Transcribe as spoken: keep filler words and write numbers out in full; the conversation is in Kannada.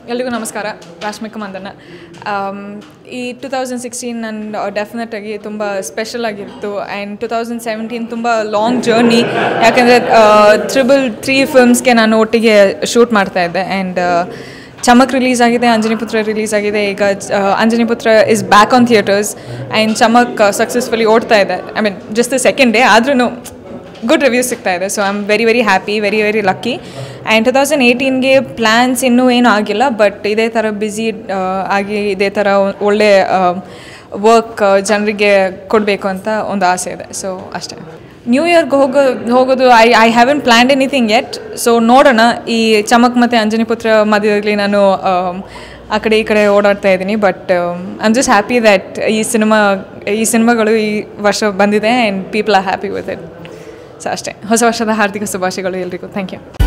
ಎಲ್ರಿಗೂ ನಮಸ್ಕಾರ. ರಾಶ್ಮಿಕಾ ಮಂದಣ್ಣ. ಈ ಟು ತೌಸಂಡ್ ಸಿಕ್ಸ್ಟೀನ್ ನನ್ನ ಡೆಫಿನೆಟಾಗಿ ತುಂಬ ಸ್ಪೆಷಲ್ ಆಗಿತ್ತು. ಆ್ಯಂಡ್ ಟು ತೌಸಂಡ್ ಸೆವೆಂಟೀನ್ ತುಂಬ ಲಾಂಗ್ ಜರ್ನಿ, ಯಾಕೆಂದರೆ ತ್ರಿಬಲ್ ತ್ರೀ ಫಿಲ್ಮ್ಸ್ಗೆ ನಾನು ಒಟ್ಟಿಗೆ ಶೂಟ್ ಮಾಡ್ತಾಯಿದ್ದೆ. ಆ್ಯಂಡ್ ಚಮಕ್ ರಿಲೀಸ್ ಆಗಿದೆ, ಅಂಜನಿಪುತ್ರ ರಿಲೀಸ್ ಆಗಿದೆ. ಈಗ Anjaniputra is back on theatres and Chamak successfully ಓಡ್ತಾ ಇದೆ. I mean just the second day ಆದ್ರೂ ಗುಡ್ ರಿವ್ಯೂಸ್ ಸಿಗ್ತಾ ಇದೆ. So I am very very happy, very very lucky. And two thousand ಏಯ್ಟೀನ್ಗೆ ಪ್ಲ್ಯಾನ್ಸ್ ಇನ್ನೂ ಏನೂ ಆಗಿಲ್ಲ, ಬಟ್ ಇದೇ ಥರ ಬ್ಯುಸಿ ಆಗಿ ಇದೇ ಥರ ಒಳ್ಳೆ ವರ್ಕ್ ಜನರಿಗೆ ಕೊಡಬೇಕು ಅಂತ ಒಂದು ಆಸೆ ಇದೆ. ಸೊ ಅಷ್ಟೇ. ನ್ಯೂ ಇಯರ್ಗೆ ಹೋಗೋ ಹೋಗೋದು I I haven't planned anything yet. So ನೋಡೋಣ. ಈ ಚಮಕ್ ಮತ್ತು ಅಂಜನಿಪುತ್ರ ಮಧ್ಯದಲ್ಲಿ ನಾನು ಆ ಕಡೆ ಈ ಕಡೆ ಓಡಾಡ್ತಾ ಇದ್ದೀನಿ. But I am just happy that ಈ ಸಿನಿಮಾ ಈ ಸಿನಿಮಾಗಳು ಈ ವರ್ಷ ಬಂದಿದೆ and people are happy with it. So ಅಷ್ಟೇ. ಹೊಸ ವರ್ಷದ ಹಾರ್ದಿಕ ಶುಭಾಶಯಗಳು ಎಲ್ರಿಗೂ. Thank you.